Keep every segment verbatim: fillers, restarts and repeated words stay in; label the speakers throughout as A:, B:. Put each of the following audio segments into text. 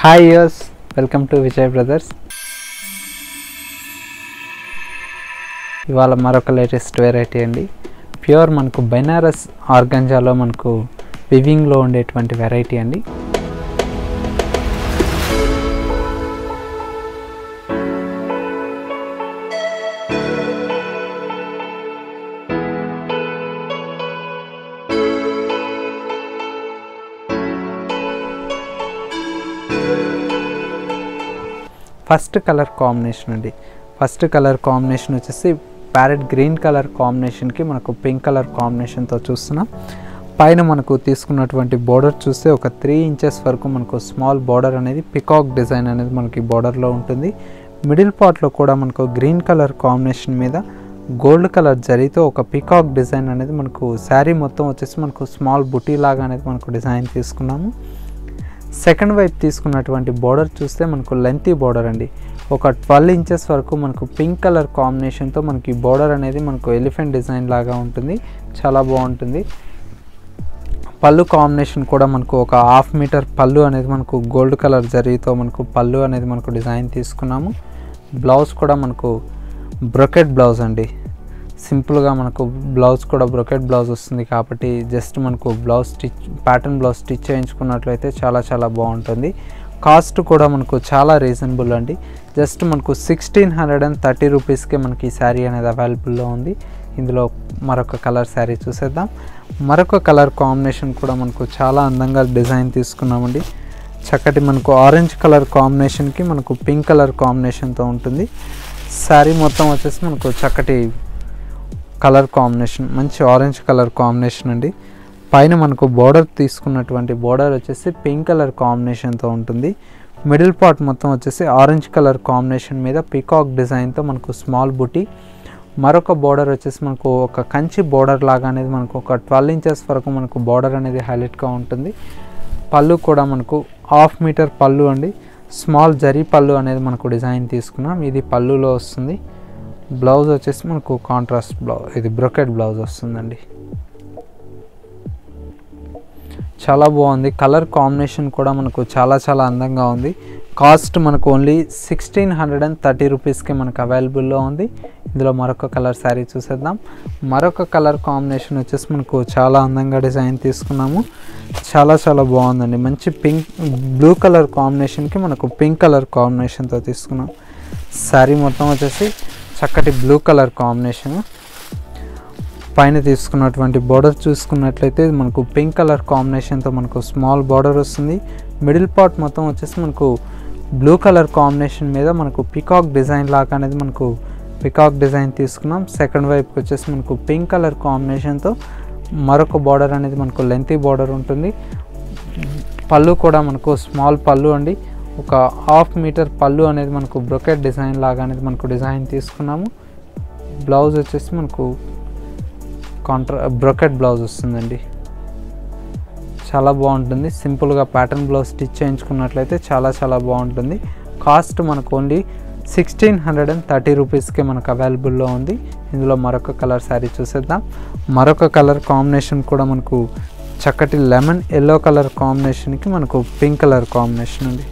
A: Hi యూస్, welcome to Vijay brothers. ఇవాళ మరొక లేటెస్ట్ వెరైటీ అండి. ప్యూర్ మనకు బెనారస్ ఆర్గంజాలో మనకు వివింగ్లో ఉండేటువంటి వెరైటీ అండి. ఫస్ట్ కలర్ కాంబినేషన్ అండి. ఫస్ట్ కలర్ కాంబినేషన్ వచ్చేసి ప్యారెట్ గ్రీన్ కలర్ కాంబినేషన్కి మనకు పింక్ కలర్ కాంబినేషన్తో చూస్తున్నాం. పైన మనకు తీసుకున్నటువంటి బోర్డర్ చూస్తే ఒక త్రీ ఇంచెస్ వరకు మనకు స్మాల్ బోర్డర్ అనేది పికాక్ డిజైన్ అనేది మనకి బోర్డర్లో ఉంటుంది. మిడిల్ పార్ట్లో కూడా మనకు గ్రీన్ కలర్ కాంబినేషన్ మీద గోల్డ్ కలర్ జరీతో ఒక పికాక్ డిజైన్ అనేది మనకు శారీ మొత్తం వచ్చేసి మనకు స్మాల్ బుటీ లాగా అనేది మనకు డిజైన్ తీసుకున్నాము. సెకండ్ వైపు తీసుకున్నటువంటి బోర్డర్ చూస్తే మనకు లెంతీ బోర్డర్ అండి. ఒక ట్వెల్వ్ ఇంచెస్ వరకు మనకు పింక్ కలర్ కాంబినేషన్తో మనకి బోర్డర్ అనేది మనకు ఎలిఫెంట్ డిజైన్ లాగా ఉంటుంది, చాలా బాగుంటుంది. పళ్ళు కాంబినేషన్ కూడా మనకు ఒక హాఫ్ మీటర్ పళ్ళు అనేది మనకు గోల్డ్ కలర్ జరీతో మనకు పళ్ళు అనేది మనకు డిజైన్ తీసుకున్నాము. బ్లౌజ్ కూడా మనకు బ్రొకెట్ బ్లౌజ్ అండి. సింపుల్గా మనకు బ్లౌజ్ కూడా బ్రొకెట్ బ్లౌజ్ వస్తుంది కాబట్టి జస్ట్ మనకు blouse stitch pattern blouse stitch చేయించుకున్నట్లయితే చాలా చాలా బాగుంటుంది. కాస్ట్ కూడా మనకు చాలా రీజనబుల్ అండి. జస్ట్ మనకు సిక్స్టీన్ హండ్రెడ్ అండ్ థర్టీ రూపీస్కే మనకి ఈ శారీ అనేది అవైలబుల్లో ఉంది. ఇందులో మరొక కలర్ శారీ చూసేద్దాం. మరొక కలర్ కాంబినేషన్ కూడా మనకు చాలా అందంగా డిజైన్ తీసుకున్నామండి. చక్కటి మనకు ఆరెంజ్ కలర్ కాంబినేషన్కి మనకు పింక్ కలర్ కాంబినేషన్తో ఉంటుంది. శారీ మొత్తం వచ్చేసి మనకు చక్కటి కలర్ కాంబినేషన్, మంచి ఆరెంజ్ కలర్ కాంబినేషన్ అండి. పైన మనకు బోర్డర్ తీసుకున్నటువంటి బోర్డర్ వచ్చేసి పింక్ కలర్ కాంబినేషన్తో ఉంటుంది. మిడిల్ పార్ట్ మొత్తం వచ్చేసి ఆరెంజ్ కలర్ కాంబినేషన్ మీద పికాక్ డిజైన్తో మనకు స్మాల్ బుటీ, మరొక బోర్డర్ వచ్చేసి మనకు ఒక కంచి బోర్డర్ లాగా అనేది మనకు ఒక ట్వెల్వ్ ఇంచెస్ వరకు మనకు బోర్డర్ అనేది హైలైట్గా ఉంటుంది. పళ్ళు కూడా మనకు హాఫ్ మీటర్ పళ్ళు అండి. స్మాల్ జరీ పళ్ళు అనేది మనకు డిజైన్ తీసుకున్నాం, ఇది పళ్ళులో వస్తుంది. బ్లౌజ్ వచ్చేసి మనకు కాంట్రాస్ట్ బ్లౌజ్, ఇది బ్రొకెట్ బ్లౌజ్ వస్తుందండి. చాలా బాగుంది. కలర్ కాంబినేషన్ కూడా మనకు చాలా చాలా అందంగా ఉంది. కాస్ట్ మనకు only sixteen hundred and thirty రూపీస్కి మనకు అవైలబుల్లో ఉంది. ఇందులో మరొక కలర్ శారీ చూసేద్దాం. మరొక కలర్ కాంబినేషన్ వచ్చేసి మనకు చాలా అందంగా డిజైన్ తీసుకున్నాము, చాలా చాలా బాగుందండి. మంచి పింక్ బ్లూ కలర్ కాంబినేషన్కి మనకు పింక్ కలర్ కాంబినేషన్తో తీసుకున్నాం. శారీ మొత్తం వచ్చేసి చక్కటి బ్లూ కలర్ కాంబినేషన్. పైన తీసుకున్నటువంటి బోర్డర్ చూసుకున్నట్లయితే మనకు పింక్ కలర్ కాంబినేషన్తో మనకు స్మాల్ బోర్డర్ వస్తుంది. మిడిల్ పార్ట్ మొత్తం వచ్చేసి మనకు బ్లూ కలర్ కాంబినేషన్ మీద మనకు పికాక్ డిజైన్ లాగా అనేది మనకు పికాక్ డిజైన్ తీసుకున్నాం. సెకండ్ వైపుకి వచ్చేసి మనకు పింక్ కలర్ కాంబినేషన్తో మరొక బోర్డర్ అనేది మనకు లెంతీ బోర్డర్ ఉంటుంది. పళ్ళు కూడా మనకు స్మాల్ పళ్ళు అండి. ఒక హాఫ్ మీటర్ పళ్ళు అనేది మనకు బ్రొకెట్ డిజైన్ లాగా అనేది మనకు డిజైన్ తీసుకున్నాము. బ్లౌజ్ వచ్చేసి మనకు కాంట్రా బ్రొకెట్ బ్లౌజ్ వస్తుందండి, చాలా బాగుంటుంది. సింపుల్గా ప్యాటర్న్ బ్లౌజ్ స్టిచ్ చేయించుకున్నట్లయితే చాలా చాలా బాగుంటుంది. కాస్ట్ మనకు only sixteen hundred and thirty రూపీస్కే మనకు అవైలబుల్లో ఉంది. ఇందులో మరొక కలర్ శారీ చూసేద్దాం. మరొక కలర్ కాంబినేషన్ కూడా మనకు చక్కటి లెమన్ ఎల్లో కలర్ కాంబినేషన్కి మనకు పింక్ కలర్ కాంబినేషన్ అండి.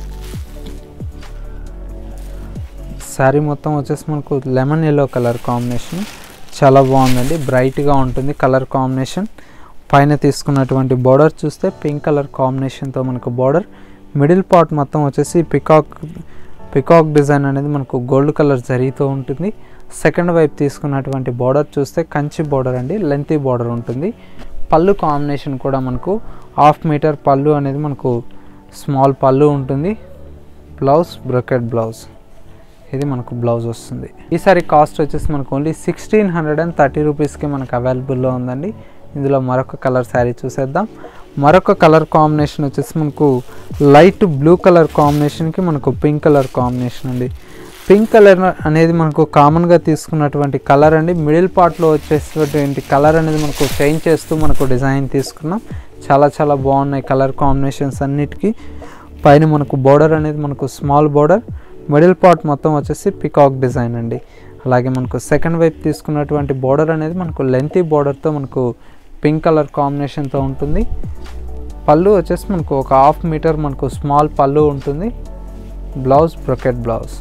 A: శారీ మొత్తం వచ్చేసి మనకు లెమన్ ఎల్లో కలర్ కాంబినేషన్ చాలా బాగుందండి, బ్రైట్గా ఉంటుంది కలర్ కాంబినేషన్. పైన తీసుకున్నటువంటి బోర్డర్ చూస్తే పింక్ కలర్ కాంబినేషన్తో మనకు బోర్డర్, మిడిల్ పార్ట్ మొత్తం వచ్చేసి పికాక్ పికాక్ డిజైన్ అనేది మనకు గోల్డ్ కలర్ జరీతో ఉంటుంది. సెకండ్ వైపు తీసుకున్నటువంటి బోర్డర్ చూస్తే కంచి బోర్డర్ అండి, లెంతీ బోర్డర్ ఉంటుంది. పళ్ళు కాంబినేషన్ కూడా మనకు హాఫ్ మీటర్ పళ్ళు అనేది మనకు స్మాల్ పళ్ళు ఉంటుంది. బ్లౌజ్ బ్రొకెట్ బ్లౌజ్, ఇది మనకు బ్లౌజ్ వస్తుంది. ఈసారి కాస్ట్ వచ్చేసి మనకు only sixteen hundred and thirty రూపీస్కి మనకు అవైలబుల్లో ఉందండి. ఇందులో మరొక కలర్ శారీ చూసేద్దాం. మరొక కలర్ కాంబినేషన్ వచ్చేసి మనకు లైట్ బ్లూ కలర్ కాంబినేషన్కి మనకు పింక్ కలర్ కాంబినేషన్ అండి. పింక్ కలర్ అనేది మనకు కామన్గా తీసుకున్నటువంటి కలర్ అండి. మిడిల్ పార్ట్లో వచ్చేటువంటి కలర్ అనేది మనకు చేంజ్ చేస్తూ మనకు డిజైన్ తీసుకున్నాం. చాలా చాలా బాగున్నాయి కలర్ కాంబినేషన్స్ అన్నిటికీ. పైన మనకు బోర్డర్ అనేది మనకు స్మాల్ బోర్డర్, మిడిల్ పార్ట్ మొత్తం వచ్చేసి పికాక్ డిజైన్ అండి. అలాగే మనకు సెకండ్ వైపు తీసుకున్నటువంటి బోర్డర్ అనేది మనకు లెంతీ బోర్డర్తో మనకు పింక్ కలర్ కాంబినేషన్తో ఉంటుంది. పళ్ళు వచ్చేసి మనకు ఒక హాఫ్ మీటర్ మనకు స్మాల్ పళ్ళు ఉంటుంది. Blouse brocade blouse.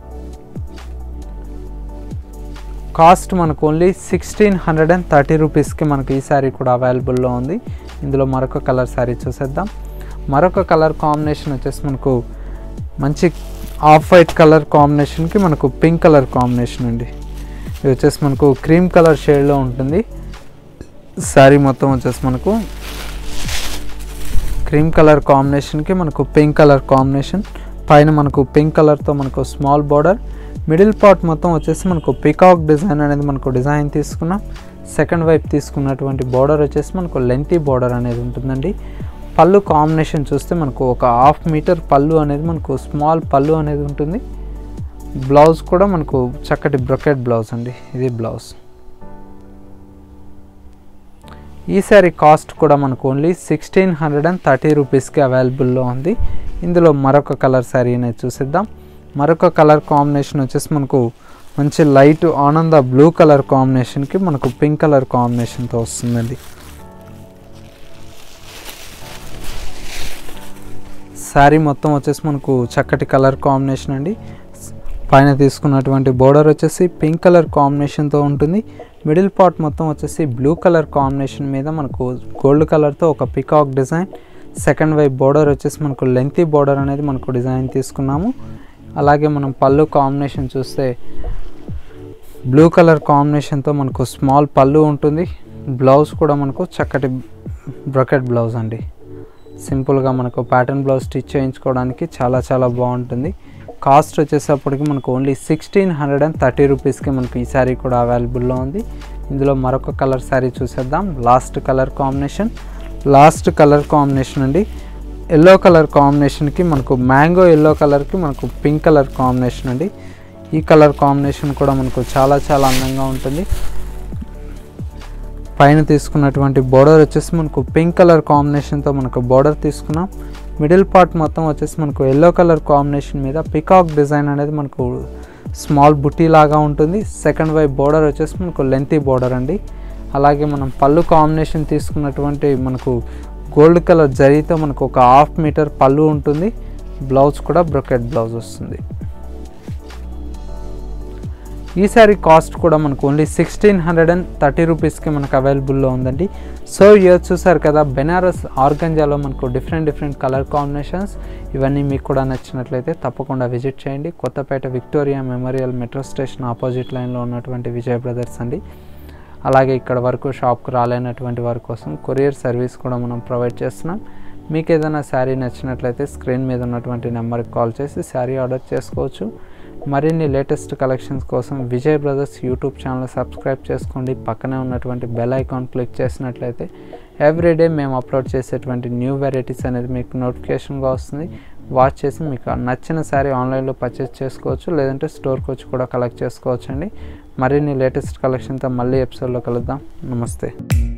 A: కాస్ట్ మనకు only sixteen hundred and thirty రూపీస్కి మనకు ఈ శారీ కూడా అవైలబుల్లో ఉంది. ఇందులో మరొక కలర్ శారీ చూసేద్దాం. మరొక కలర్ కాంబినేషన్ వచ్చేసి మనకు మంచి ఆఫ్ వైట్ కలర్ కాంబినేషన్కి మనకు పింక్ కలర్ కాంబినేషన్ అండి. ఇది వచ్చేసి మనకు క్రీమ్ కలర్ షేడ్లో ఉంటుంది. శారీ మొత్తం వచ్చేసి మనకు క్రీమ్ కలర్ కాంబినేషన్కి మనకు పింక్ కలర్ కాంబినేషన్, పైన మనకు పింక్ కలర్తో మనకు స్మాల్ బార్డర్, మిడిల్ పార్ట్ మొత్తం వచ్చేసి మనకు పికాక్ డిజైన్ అనేది మనకు డిజైన్ తీసుకున్నాం. సెకండ్ వైపు తీసుకున్నటువంటి బార్డర్ వచ్చేసి మనకు లెంతీ బార్డర్ అనేది ఉంటుందండి. పళ్ళు కాంబినేషన్ చూస్తే మనకు ఒక హాఫ్ మీటర్ పళ్ళు అనేది మనకు స్మాల్ పళ్ళు అనేది ఉంటుంది. బ్లౌజ్ కూడా మనకు చక్కటి బ్రొకెట్ బ్లౌజ్ అండి. ఇది బ్లౌజ్. ఈ శారీ కాస్ట్ కూడా మనకు only sixteen hundred and thirty రూపీస్కి అవైలబుల్లో ఉంది. ఇందులో మరొక కలర్ శారీ అనేది చూసిద్దాం. మరొక కలర్ కాంబినేషన్ వచ్చేసి మనకు మంచి లైట్ ఆనంద బ్లూ కలర్ కాంబినేషన్కి మనకు పింక్ కలర్ కాంబినేషన్తో వస్తుందండి. శారీ మొత్తం వచ్చేసి మనకు చక్కటి కలర్ కాంబినేషన్ అండి. పైన తీసుకున్నటువంటి బోర్డర్ వచ్చేసి పింక్ కలర్ కాంబినేషన్తో ఉంటుంది. మిడిల్ పార్ట్ మొత్తం వచ్చేసి బ్లూ కలర్ కాంబినేషన్ మీద మనకు గోల్డ్ కలర్తో ఒక పికాక్ డిజైన్. సెకండ్ వైపు బోర్డర్ వచ్చేసి మనకు లెంతీ బోర్డర్ అనేది మనకు డిజైన్ తీసుకున్నాము. అలాగే మనం పళ్ళు కాంబినేషన్ చూస్తే బ్లూ కలర్ కాంబినేషన్తో మనకు స్మాల్ పళ్ళు ఉంటుంది. బ్లౌజ్ కూడా మనకు చక్కటి బ్రొకెట్ బ్లౌజ్ అండి. సింపుల్గా మనకు ప్యాటర్న్ బ్లౌజ్ స్టిచ్ చేయించుకోవడానికి చాలా చాలా బాగుంటుంది. కాస్ట్ వచ్చేసప్పటికి మనకు only sixteen hundred and thirty రూపీస్కి మనకు ఈ శారీ కూడా అవైలబుల్లో ఉంది. ఇందులో మరొక కలర్ శారీ చూసేద్దాం. Last colour combination last colour combination అండి. ఎల్లో కలర్ కాంబినేషన్కి మనకు మ్యాంగో ఎల్లో కలర్కి మనకు పింక్ కలర్ కాంబినేషన్ అండి. ఈ కలర్ కాంబినేషన్ కూడా మనకు చాలా చాలా అందంగా ఉంటుంది. పైన తీసుకున్నటువంటి బోర్డర్ వచ్చేసి మనకు పింక్ కలర్ కాంబినేషన్తో మనకు బోర్డర్ తీసుకున్నాం. మిడిల్ పార్ట్ మొత్తం వచ్చేసి మనకు ఎల్లో కలర్ కాంబినేషన్ మీద పికాక్ డిజైన్ అనేది మనకు స్మాల్ బుట్టి లాగా ఉంటుంది. సెకండ్ వైపు బోర్డర్ వచ్చేసి మనకు లెంతీ బోర్డర్ అండి. అలాగే మనం పళ్ళు కాంబినేషన్ తీసుకున్నటువంటి మనకు గోల్డ్ కలర్ జరీతో మనకు ఒక హాఫ్ మీటర్ పళ్ళు ఉంటుంది. బ్లౌజ్ కూడా బ్రొకెట్ బ్లౌజ్ వస్తుంది. ఈ శారీ కాస్ట్ కూడా మనకు only sixteen hundred and thirty రూపీస్కి మనకు అవైలబుల్లో ఉందండి. సో ఇయర్ చూసారు కదా, బెనారస్ ఆర్గంజాలో మనకు డిఫరెంట్ డిఫరెంట్ కలర్ కాంబినేషన్స్. ఇవన్నీ మీకు కూడా నచ్చినట్లయితే తప్పకుండా విజిట్ చేయండి. Kothapet Victoria Memorial metro station opposite లైన్లో ఉన్నటువంటి విజయ్ బ్రదర్స్ అండి. అలాగే ఇక్కడ వరకు షాప్కి రాలేనటువంటి వారి కోసం కొరియర్ సర్వీస్ కూడా మనం ప్రొవైడ్ చేస్తున్నాం. మీకు ఏదైనా శారీ నచ్చినట్లయితే స్క్రీన్ మీద ఉన్నటువంటి నెంబర్కి కాల్ చేసి శారీ ఆర్డర్ చేసుకోవచ్చు. మరిన్ని లేటెస్ట్ కలెక్షన్స్ కోసం Vijay Brothers YouTube channel subscribe చేసుకోండి. పక్కనే ఉన్నటువంటి బెల్ ఐకాన్ క్లిక్ చేసినట్లయితే ఎవ్రీడే మేము అప్లోడ్ చేసేటువంటి న్యూ వెరైటీస్ అనేది మీకు నోటిఫికేషన్గా వస్తుంది. వాచ్ చేసి మీకు నచ్చిన శారీ ఆన్లైన్లో పర్చేస్ చేసుకోవచ్చు, లేదంటే స్టోర్కి వచ్చి కూడా కలెక్ట్ చేసుకోవచ్చు అండి. మరిన్ని లేటెస్ట్ కలెక్షన్తో మళ్ళీ ఎపిసోడ్లో కలుద్దాం. నమస్తే.